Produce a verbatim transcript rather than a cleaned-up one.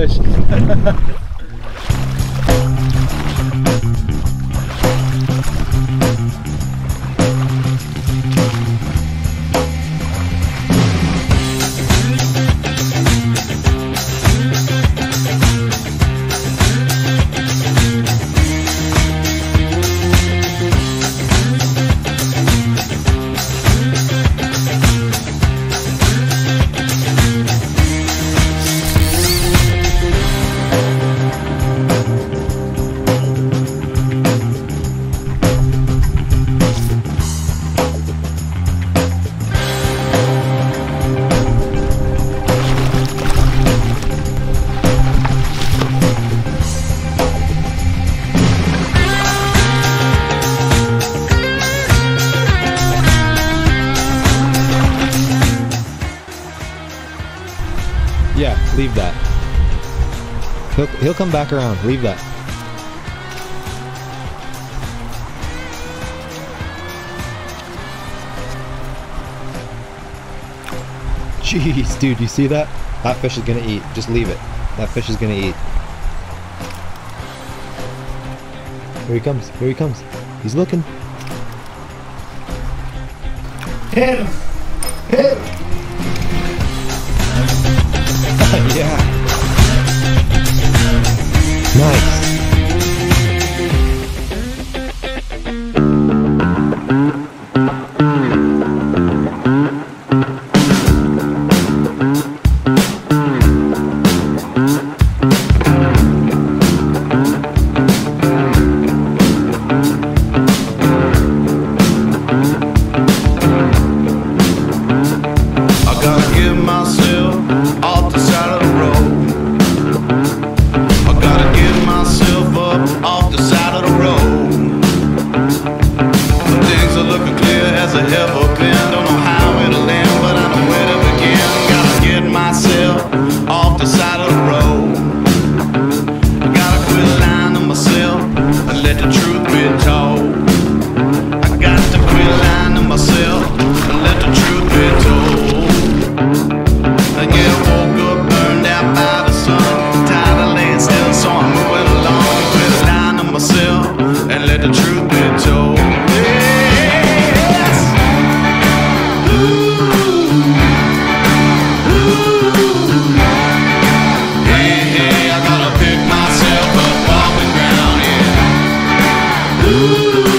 fish. Yeah, leave that. He'll, he'll come back around. Leave that. Jeez, dude, you see that? That fish is gonna eat. Just leave it. That fish is gonna eat. Here he comes. Here he comes. He's looking. Hit him! Hit him! Yeah. Nice. I gotta give myself off the side of the road. I gotta give myself up off the side of the road. But things are looking clear as they ever been. Don't know how it'll end, but I know where to begin. Gotta get myself off the side of the road. I gotta quit lying to myself and let the truth be told. I got to quit lying to myself and let the truth be told. I get woke up, burned out by the sun, tired of laying still, so I'm moving along. Quit lying to myself and let the truth be told. Yes. Ooh. Ooh. Hey, hey, I gotta pick myself up off the ground, yeah. Ooh.